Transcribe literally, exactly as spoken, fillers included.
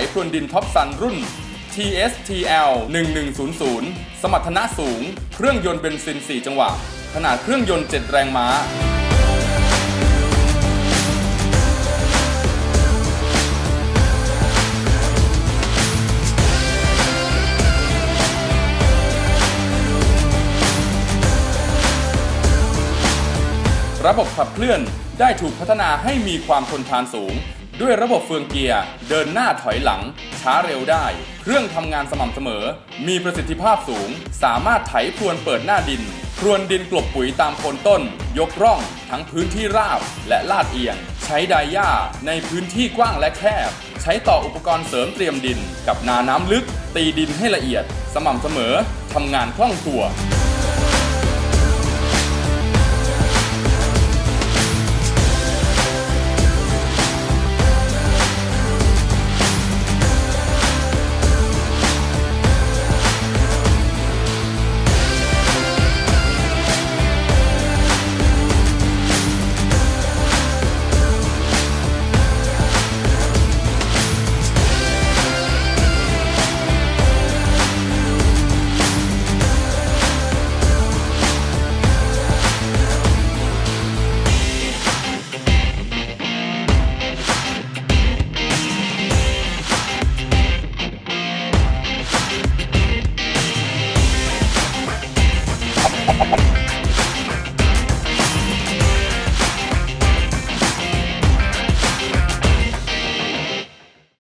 พรวนดินท็อปซันรุ่น ที เอส ที แอล หนึ่งหนึ่งศูนย์ศูนย์ สมรรถนะสูงเครื่องยนต์เบนซินสี่จังหวะขนาดเครื่องยนต์เจ็ดแรงม้าระบบขับเคลื่อนได้ถูกพัฒนาให้มีความทนทานสูงด้วยระบบเฟืองเกียร์เดินหน้าถอยหลังช้าเร็วได้เครื่องทำงานสม่ำเสมอมีประสิทธิภาพสูงสามารถไถพรวนเปิดหน้าดินพรวนดินกลบปุ๋ยตามโคนต้นยกร่องทั้งพื้นที่ราบและลาดเอียงใช้ไดหญ้าในพื้นที่กว้างและแคบใช้ต่ออุปกรณ์เสริมเตรียมดินกับนาน้ำลึกตีดินให้ละเอียดสม่ำเสมอทำงานคล่องตัว